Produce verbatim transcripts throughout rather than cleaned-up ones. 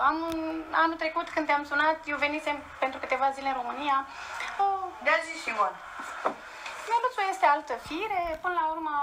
Am, anul trecut când te-am sunat, eu venisem pentru câteva zile în România. Uh, De-a zis Simon. Neluțul este altă fire, până la urmă,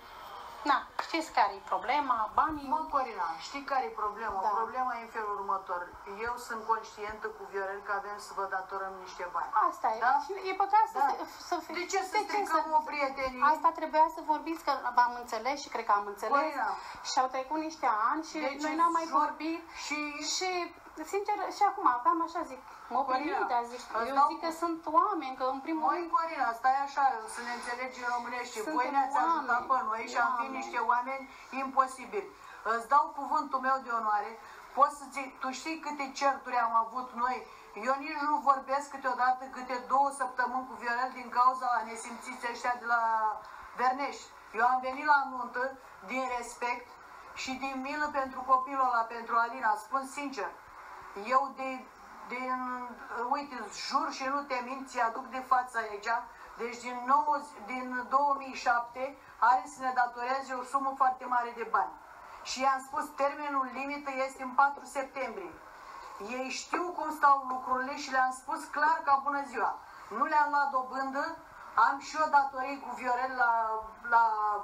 na, știți care e problema, banii... Mă, Corina, știi care e problema? Da. Problema e în felul următor. Eu sunt conștientă cu Viorel că avem să vă datorăm niște bani. Asta e. Da? Și e păcat să, Da. să, să De ce să stricăm o prietenie? Asta trebuia să vorbiți, că v-am înțeles și cred că am înțeles. Corina. Și au trecut niște ani și Deci, noi n-am mai jur, vorbit. Și... Și, sincer, și acum, cam așa zic, mă Corina, permite, zic. îți Eu dau zic că cu- sunt oameni, că în primul Măi, rând... Corina, stai așa, să ne înțelegi în românește. Suntem Voi ne-ați ajutat oameni, pe noi și am fi oameni. niște oameni imposibili. Îți dau cuvântul meu de onoare. Poți să ți... Tu știi câte certuri am avut noi? Eu nici nu vorbesc câteodată câte două săptămâni cu Viorel din cauza la nesimțiți ăștia de la Verneș. Eu am venit la nuntă din respect și din milă pentru copilul ăla, pentru Alina. Spun sincer, eu de, din, uite, jur și nu te mint, ți aduc de față aici. Deci din, nouă, din două mii șapte are să ne datoreze o sumă foarte mare de bani. Și i-am spus, termenul limită este în patru septembrie. Ei știu cum stau lucrurile și le-am spus clar ca bună ziua. Nu le-am luat dobândă, am și eu datorii cu Viorel la, la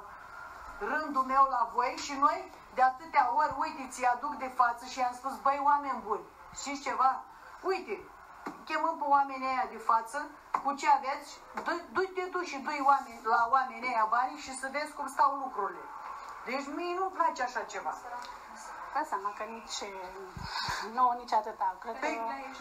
rândul meu la voi și noi de atâtea ori, uite, ți aduc de față și i-am spus, băi, oameni buni, știți ceva? Uite, chemăm pe oamenii aia de față, cu ce aveți, du-te tu și du-i oameni, la oamenii aia banii și să vezi cum stau lucrurile. Deci mie nu-mi place așa ceva. Da seama că nici nouă, nici atâta. Cred că...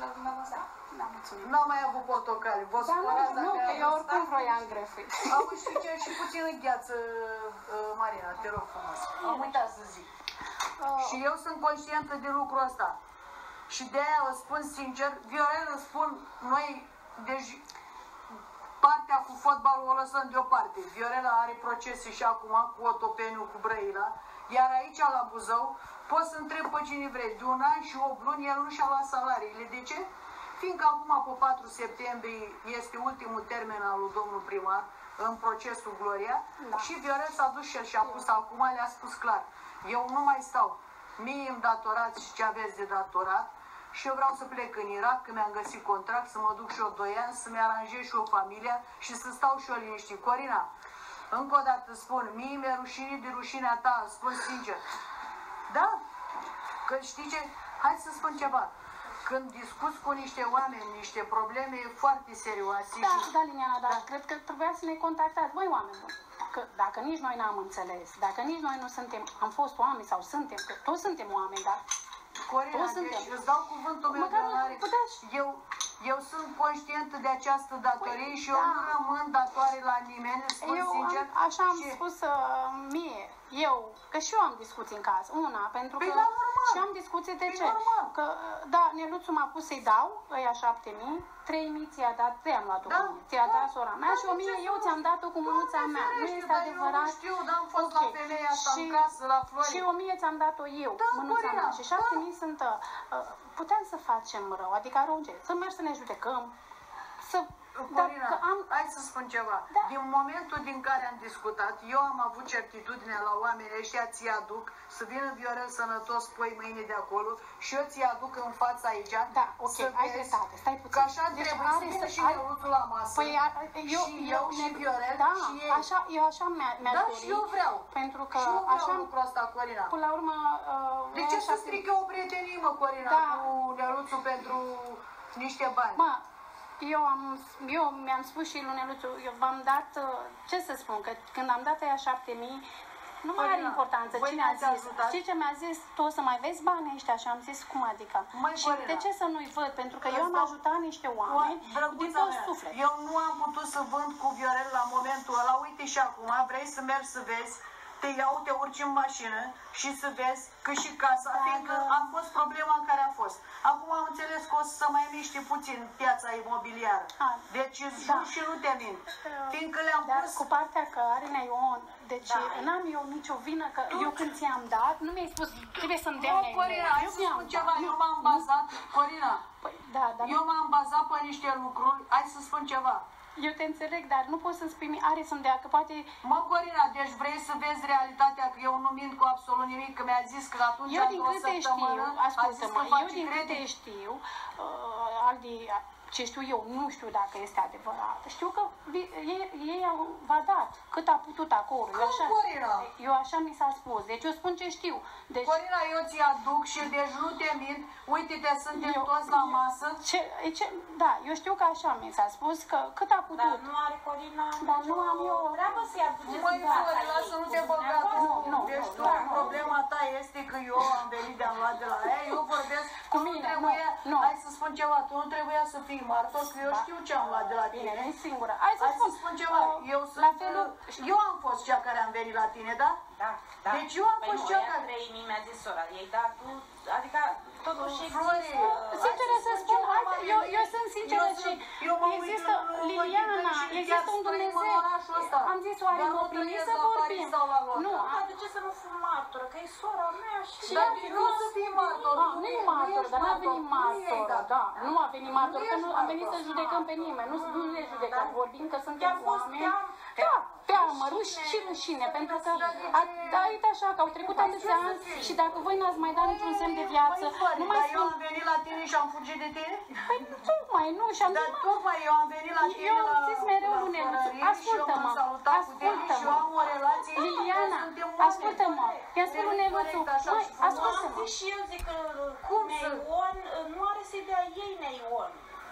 Da, mulțumim. N-am mai avut portocale. Vă Dar supărați nu, nu, dacă că am eu stat. oricum vroiam grefit. Auzi, și ce, și puțină gheață, uh, Marina, te rog frumos. Am uitat să zic. Uh, Și eu sunt conștientă de lucrul ăsta. Și de aia îți spun sincer, Viorel îți spun, noi, deci, partea cu fotbalul o lăsăm deoparte. Viorela are procese și acum cu Otopeniu, cu Brăila, iar aici la Buzău, poți să întreb pe cine vrei. De un an și opt luni, el nu și-a luat salariile. De ce? Fiindcă acum, pe patru septembrie, este ultimul termen al lui domnul primar în procesul Gloria, Da. și Viorel s-a dus și el și-a pus acum, le-a spus clar. Eu nu mai stau. Mie îmi datorați și ce aveți de datorat și eu vreau să plec în Irak, că mi-am găsit contract, să mă duc și eu doi ani, să-mi aranjez și o familie și să stau și eu liniștit. Corina, încă o dată spun, mie mi-e rușine de rușinea ta, spun sincer. Da? Că știi ce? Hai să spun ceva. Când discuți cu niște oameni, niște probleme foarte serioase... Da, și... da, Liniana, dar Da. cred că trebuia să ne contactați, voi oameni buni. Că dacă nici noi n-am înțeles, dacă nici noi nu suntem, am fost oameni sau suntem, că toți suntem oameni, dar Corina, toți deci suntem. îți dau cuvântul meu de Măcar onoare. puteți. Eu, eu sunt conștientă de această datorie Păi, și eu da. nu rămân datoare la nimeni, îți spun Eu sincer. am, așa am și... spus uh, mie, eu, că și eu am discuții în casă, una, pentru Păi că da, normal. și am discuții de Păi ce? normal. Că, uh, da, Neluțu m-a pus să-i dau, ăia șapte mii, trei mii ți-a dat, trei am luat-o Da, cu mine, ți-a da, dat sora mea da, și de o mie ce eu să ți-am nu? dat-o cu mânuța Doamne mea, nu ferește, este dar adevărat. Eu nu știu, dar am fost Ok. la femeia asta Și- în casă, la Flori. Și o mie ți-am dat-o eu, Da, mânuța Corina, mea. Și șapte da. mii sunt, uh, puteam să facem rău, adică arunce, să mergi să ne judecăm, să... Dar Corina, că am... hai să spun ceva. Da. Din momentul din care am discutat, eu am avut certitudinea la oamenii ăștia, ți aduc, să vină Viorel sănătos, poi mâine de acolo și eu ți aduc în fața aici. Da, ok, să ai vezi dreptate, stai puțin. Că așa Deci trebuie are să vină să- și are- Neluțul la masă. Păi a- eu, și eu, și Viorel, da, și ei. așa, eu așa mi-a, mi-aș Da, dori. și eu vreau. Pentru că Și eu vreau așa, lucrul ăsta, Corina. până la urmă... Uh, De noi ce așa să fi- stric eu o prietenie, mă, Corina, Da. cu Neluțul pentru niște bani? Mă, eu, am, eu mi-am spus și lui Neluțu, eu v-am dat, uh, ce să spun, că când am dat aia șapte mii, nu mai are Corina, importanță voi cine a ne-ați zis. ajutat? Știi ce mi-a zis? Tu o să mai vezi banii ăștia? Și am zis, cum adică? Măi, Și Corina, de ce să nu-i văd? Pentru că îți eu am dau- ajutat niște oameni din Drăguța tot mea, suflet. eu nu am putut să vând cu Viorel la momentul ăla, uite și acum, vrei să mergi să vezi, te iau, te urci în mașină și să vezi că și casa, Dar, fiindcă a fost problema care a fost. Acum am înțeles că o să se mai miște puțin piața imobiliară. A, Deci îți da. jur și nu te mint. Fiindcă le-am Dar pus... cu partea că are Ion, deci Da. n-am eu nicio vină, că eu când ți-am dat, nu mi-ai spus, trebuie să-mi dea Nu, Neion. Corina, hai Eu să ți-am spun dat. ceva, eu m-am Nu? bazat, Corina, Păi, da, dar eu m-am bazat pe niște lucruri, hai să spun ceva. eu te înțeleg, dar nu poți să spui mie, are să-mi dea, că poate... Mă, Corina, deci vrei să vezi realitatea, că eu nu mint cu absolut nimic, că mi-a zis că atunci Eu în din două câte săptămână știu, a zis ascultă-mă, că face eu din credit. câte știu, uh, Aldi, ce știu eu, nu știu dacă este adevărat. Știu că vi- ei, ei au, v-a dat cât a putut acolo. Eu Cum, așa, Corina? eu așa mi s-a spus. Deci eu spun ce știu. Deci, Corina, eu ți aduc și deci nu te mint. Uite-te, suntem Eu- toți la masă. ce, e ce, da, eu știu că așa mi s-a spus, că cât a Dar putut. nu are Corina Dar nu am eu... treabă să-i aduceți Măi, în fața Flori, ei. lasă, nu te Cu băga tu. dumneavoastră. nu, Deci nu, tu, nu, nu. problema ta este că eu am venit de-am luat de la ea, eu vorbesc, Cu tu nu mine, trebuia, nu, nu. hai să spun ceva, tu nu trebuia să fii martor, că eu Da. știu ce am luat de la Bine, tine. nu e singură. Hai să Hai să spun, spun ceva, uh, eu la sunt, felul... eu am fost cea care am venit la tine, da? Da, da. Deci eu am păi fost nu, cea ea care- trei mii mi-a zis sora ei, dar tu, adică totuși Flori, există... Sinceră să spun, ceva, hai, mami, eu, eu- eu sunt sinceră eu și sunt- eu mă uit există în- în Liliana, ochii tăi și există chiar un trăim în Dumnezeu. orașul ăsta. Am zis, oare Dar mă nu primi trăiesc să la vorbim? Paris sau la Londra. Nu, Dar de ce să nu fiu martoră? Că e sora mea și... Dar și nu să fii martor. a, nu e martor, dar n-a venit martor, martor. da, nu a venit martor, Nu că ești nu am venit să martor. judecăm pe nimeni, nu, nu ne judecăm, vorbim că suntem Te-a fost oameni. teamă. Da, teamă, ruși și rușine, pentru că a, da, uite așa, că au trecut atâția ani și dacă voi n-ați mai dat niciun semn de viață, nu mai Dar eu spun, am venit la tine și am fugit de tine? păi tocmai, nu, și am Dar zis, tocmai eu am venit la tine Eu am la, zis mereu, la Luneluțu, Florărie ascultă-mă, și eu m-am salutat cu tine și eu ascultă-mă. am o relație. Liliana, suntem oameni. ascultă-mă, i-am spus Luneluțu, Corect, așa măi, și frumos. Nu, am ascultă-mă. zis și eu, zic că Cum cum să- Neion nu are să-i dea ei Neion.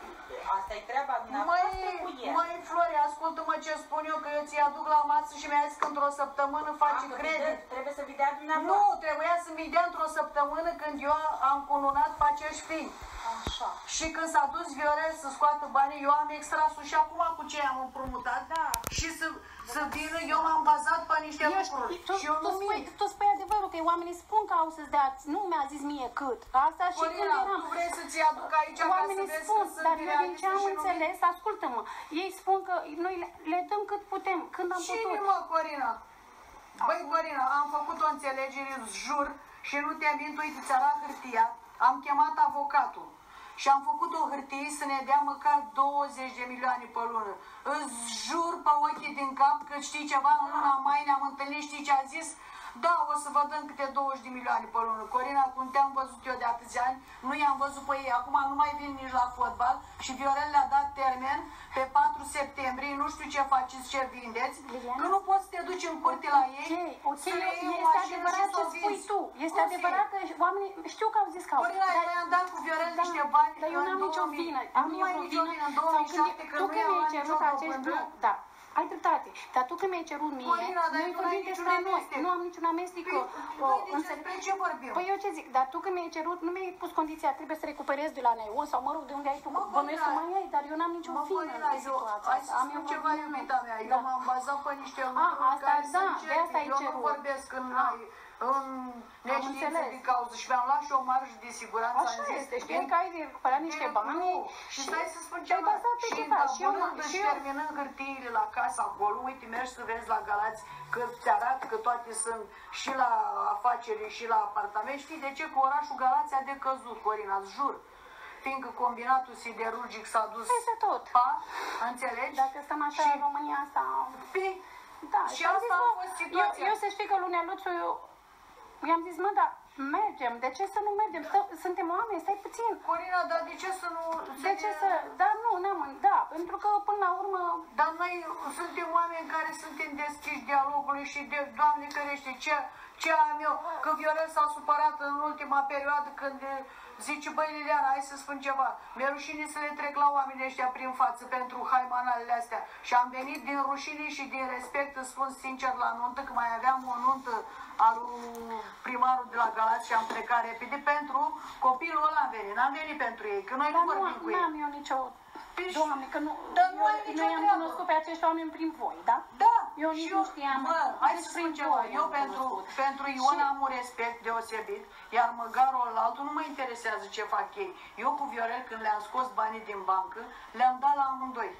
Asta e treaba dumneavoastră cu Măi, el. măi, Flori, ascultă-mă ce spun eu, că eu ți aduc la masă și mi-a zis că într-o săptămână face Dacă credit. vi- Trebuie să vi dea Nu, dumneavoastră. trebuia să-mi dea într-o săptămână când eu am cununat pe acești fini. Așa. Și când s-a dus Viorel să scoată banii, eu am extrasul și acum cu ce am împrumutat. Da. Și să, să vină, eu m-am bazat pe niște Eu lucruri. știu, tu, și eu tu, nu spui, mint. tu spui adevărul, că oamenii spun că au să-ți dea, nu mi-a zis mie cât. Asta și când Corina, eram. tu vrei să-ți aduc aici ca să Oamenii vezi spun, că sunt dar eu din ce realistă am și nu înțeles, ascultă-mă, ei spun că noi le, le dăm cât putem, când am Cine, putut. mă, Corina? Băi, Corina, am făcut o înțelegere, îți jur, și nu te mint, uite, ți arăt hârtia, am chemat avocatul și am făcut o hârtie să ne dea măcar douăzeci de milioane pe lună. Îți jur pe ochii din cap că știi ceva, în luna mai ne-am întâlnit, știi ce a zis? Da, o să vă dăm câte douăzeci de milioane pe lună. Corina, cum te-am văzut eu de atâția ani, nu i-am văzut pe ei. Acum nu mai vin nici la fotbal și Viorel le-a dat termen pe patru septembrie. Nu știu ce faceți, ce vindeți. Liliana? Că nu poți să te duci în curte la ei. Ok, ok, să le iei o este mașină adevărat și să ce o spui vinzi. tu. Este Cum adevărat fie? că oamenii, știu că au zis că au. Corina, dar- eu i-am dat cu Viorel da, niște bani dar eu în n-am nicio două mii. vină. Am Nu eu ai vreo nicio vină? vină în Sau două mii șapte, când, că tu nu când i-am mi-ai luat cerut nicio acești dobândă. bani, da, ai dreptate. Dar tu când mi-ai cerut mie, Corina, dar noi tu n-ai vorbim niciun despre noi. amestec. Nu am niciun amestec. Păi, o- păi, o- deci înțeleg. despre ce vorbim? Păi eu ce zic, dar tu când mi-ai cerut, nu mi-ai pus condiția, trebuie să recuperezi de la Neion sau mă rog, de unde ai tu, Mă, bănuiesc că Corina, mai ai, dar eu n-am niciun Mă, fin Corina, în eu, situația hai asta. să Am spun eu ceva, vreo vină? iubita mea. Eu Da. m-am bazat pe niște lucruri asta care da, sunt de asta certe. ai Eu nu cerut. vorbesc în, Ah. în neștiință înțeles. din cauză și mi-am luat și o marjă de siguranță. Așa am zis, este, știi că ai recuperat niște Bine, bani nu. Și stai să spun te-ai ceva. bazat pe Și ce faci. Și eu, îndăpânându și și eu, terminând hârtiile la casa acolo, uite, mergi să vezi la Galați că ți arată că toate sunt și la afaceri și la apartament. Știi de ce? Că orașul Galați a decăzut, Corina, îți jur. Fiindcă combinatul siderurgic s-a dus peste tot. pa, înțelegi? Dacă stăm așa Și- în România asta... Păi, Da, și am asta zis, a mă, fost eu, situația. eu să știi că Lunea Luțu, eu, i-am zis, mă, dar mergem, de ce să nu mergem? Stă, suntem oameni, stai puțin. Corina, dar de ce să nu... De ce ne- să... Dar nu, n-am... Da, pentru că până la urmă... Dar noi suntem oameni care suntem deschiși dialogului și de Doamne ferește, ce, ce am eu? Că Viorel s-a supărat în ultima perioadă când zice, băi Liliana, hai să spun ceva, mi-e rușine să le trec la oamenii ăștia prin față pentru haimanalele astea. Și am venit din rușine și din respect, îți spun sincer, la nuntă, că mai aveam o nuntă al lui primarul de la Galați și am plecat repede pentru copilul ăla am venit, n-am venit pentru ei, că noi nu Dar nu, vorbim cu ei. n-am eu nicio... Deci, Doamne, că nu... dar nu eu, ai nicio noi am treabă. cunoscut pe acești oameni prin voi, da? Da, Eu nici și nu știam. Bă, hai Deci să prin spun ceva. voi Eu am pentru, cunoscut. pentru Ion Și- am un respect deosebit, iar măgarul ălaltul nu mă interesează ce fac ei. Eu cu Viorel, când le-am scos banii din bancă, le-am dat la amândoi.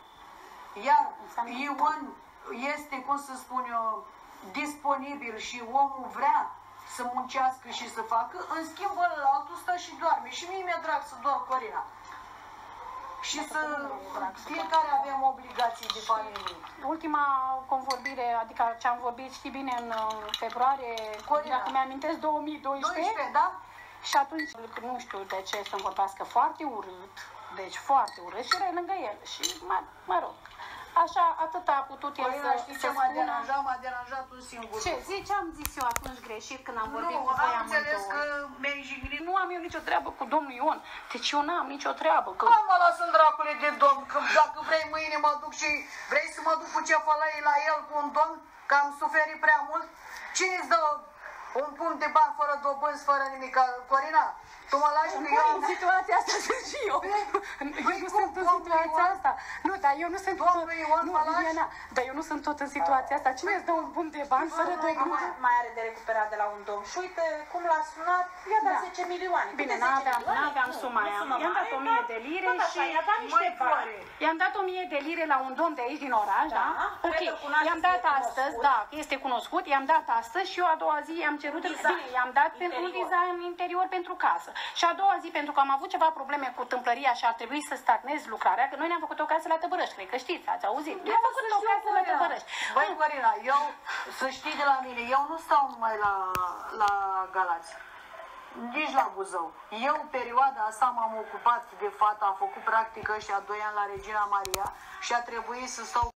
Iar Înseamnă- Ion este, cum să spun eu, disponibil și omul vrea să muncească și să facă, în schimb ălaltul stă și doarme. Și mie mi-e drag să dorm, Corina. și să fiecare avem obligații de familie. Ultima convorbire, adică ce am vorbit, știi bine, în februarie, Corina. dacă mi-amintesc, două mii doisprezece, doisprezece, da? și atunci nu știu de ce să-mi vorbească foarte urât, deci foarte urât, și erai lângă el și mă, mă rog. Așa, atât a putut el Corina, să, știi să ce m-a spună. deranjat? M-a deranjat un singur. Ce? Zi ce am zis eu atunci greșit când am vorbit Nu, cu voi am înțeles amândouă. că mi-ai jignit. Nu am eu nicio treabă cu domnul Ion, deci eu n-am nicio treabă. Că... Hai mă, lasă-l dracule de domn, că dacă vrei mâine mă duc și vrei să mă duc cu cefalăi la el cu un domn, că am suferit prea mult, cine îți dă un punct de bani fără dobânzi, fără nimic? Corina, tu mă lași că eu... În situația asta sunt și eu. Eu nu sunt în situația asta. Nu, dar eu nu sunt tot... Nu, Liliana, dar eu nu sunt tot în situația asta. Cine îți dă un punct de bani fără Nu dobânzi? mai, mai are de recuperat de la un domn. Și uite cum l-a sunat, i-a dat Da. zece milioane. Bine, Câte n-aveam, zece milioane? n-aveam Nu, suma nu aia. sumă I-am dat mare, o mie dar de lire tot așa, și... i-a dat niște Măi, Floare, bani. I-am dat o mie de lire la un domn de aici din oraș, da? Da, Ok, cred că cunoașteți, i-am dat e astăzi, cunoscut. da, este cunoscut, i-am dat astăzi și eu a doua zi i-am cerut, Design. bine, i-am dat pentru un Interior. design interior pentru casă. Și a doua zi, pentru că am avut ceva probleme cu tâmplăria și ar trebui să stagnez lucrarea, că noi ne-am făcut o casă la Tăbărăști, cred că știți, ați auzit. Ne-am făcut o casă la Tăbărăști. Băi, Corina, eu, să știi de la mine, eu nu stau numai la, la Galați, nici la Buzău. Eu, perioada asta, m-am ocupat de fata, am făcut practică și a doi ani la Regina Maria și a trebuit să stau